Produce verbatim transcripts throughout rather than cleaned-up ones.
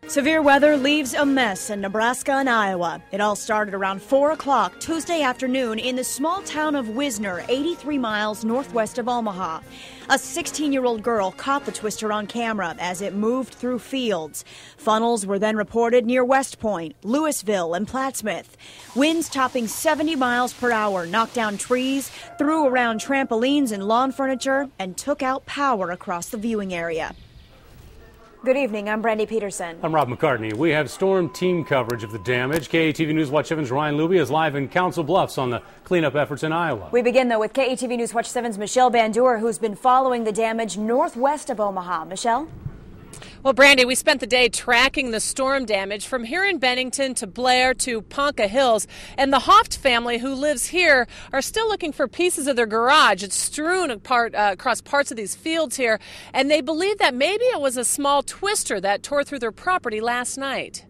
Severe weather leaves a mess in Nebraska and Iowa. It all started around four o'clock Tuesday afternoon in the small town of Wisner, eighty-three miles northwest of Omaha. A sixteen-year-old girl caught the twister on camera as it moved through fields. Funnels were then reported near West Point, Louisville, and Plattsmouth. Winds topping seventy miles per hour knocked down trees, threw around trampolines and lawn furniture, and took out power across the viewing area. Good evening, I'm Brandy Peterson. I'm Rob McCartney. We have storm team coverage of the damage. K E T V News Watch seven's Ryan Luby is live in Council Bluffs on the cleanup efforts in Iowa. We begin, though, with K E T V News Watch seven's Michelle Bandur, who's been following the damage northwest of Omaha. Michelle? Well, Brandy, we spent the day tracking the storm damage from here in Bennington to Blair to Ponca Hills. And the Hoft family who lives here are still looking for pieces of their garage. It's strewn apart, uh, across parts of these fields here. And they believe that maybe it was a small twister that tore through their property last night.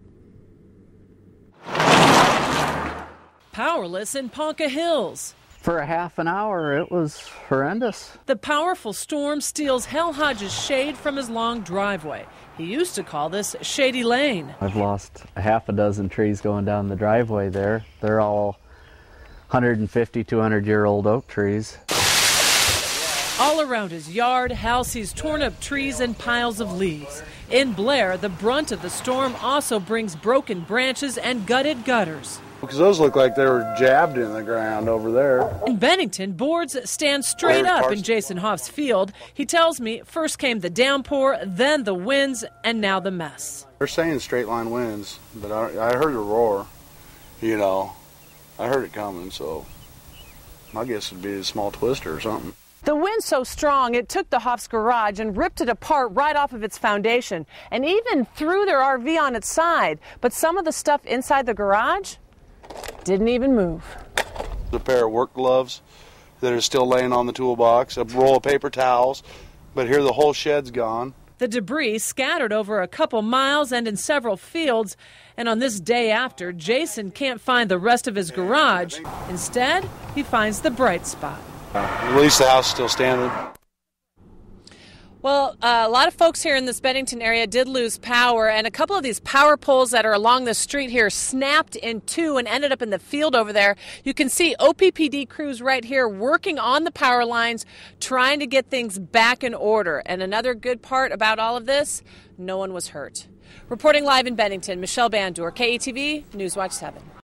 Powerless in Ponca Hills. For a half an hour, it was horrendous. The powerful storm steals Hal Hodges' shade from his long driveway. He used to call this Shady Lane. I've lost a half a dozen trees going down the driveway there. They're all one hundred fifty, two hundred year old oak trees. All around his yard, Hal sees torn up trees and piles of leaves. In Blair, the brunt of the storm also brings broken branches and gutted gutters. Because those look like they were jabbed in the ground over there. In Bennington, boards stand straight up in Jason Hoff's field. He tells me first came the downpour, then the winds, and now the mess. They're saying straight line winds, but I, I heard a roar, you know. I heard it coming, so my guess would be a small twister or something. The wind's so strong, it took the Hoff's garage and ripped it apart right off of its foundation, and even threw their R V on its side. But some of the stuff inside the garage didn't even move. A pair of work gloves that are still laying on the toolbox, a roll of paper towels, but here the whole shed's gone. The debris scattered over a couple miles and in several fields, and on this day after, Jason can't find the rest of his garage. Instead, he finds the bright spot. Uh, at least the house is still standing. Well, uh, a lot of folks here in this Bennington area did lose power, and a couple of these power poles that are along the street here snapped in two and ended up in the field over there. You can see O P P D crews right here working on the power lines, trying to get things back in order. And another good part about all of this, no one was hurt. Reporting live in Bennington, Michelle Bandur, K E T V News Watch seven.